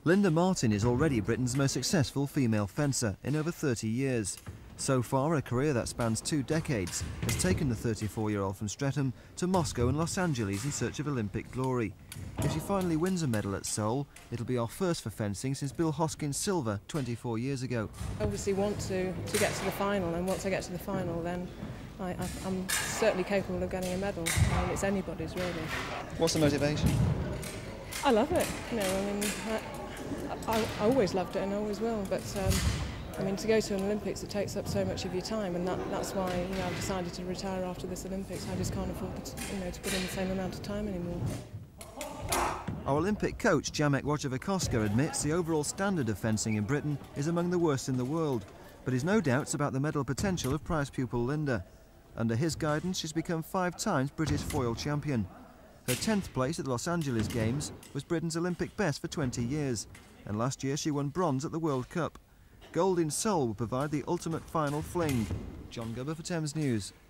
Linda Martin is already Britain's most successful female fencer in over 30 years. So far, a career that spans 2 decades has taken the 34-year-old from Streatham to Moscow and Los Angeles in search of Olympic glory. If she finally wins a medal at Seoul, it'll be our first for fencing since Bill Hoskins' silver 24 years ago. I obviously want to get to the final, and once I get to the final, then I'm certainly capable of getting a medal. I mean, it's anybody's, really. What's the motivation? I love it. You know, I mean, I always loved it and I always will, but I mean, to go to an Olympics, it takes up so much of your time, and that's why, you know, I've decided to retire after this Olympics. I just can't afford to, you know, to put in the same amount of time anymore. Our Olympic coach, Jamek Wojciechowska, admits the overall standard of fencing in Britain is among the worst in the world, but he's no doubts about the medal potential of prize pupil Linda. Under his guidance, she's become 5 times British foil champion. Her 10th place at the Los Angeles Games was Britain's Olympic best for 20 years, and last year she won bronze at the World Cup. Gold in Seoul will provide the ultimate final fling. John Gubber for Thames News.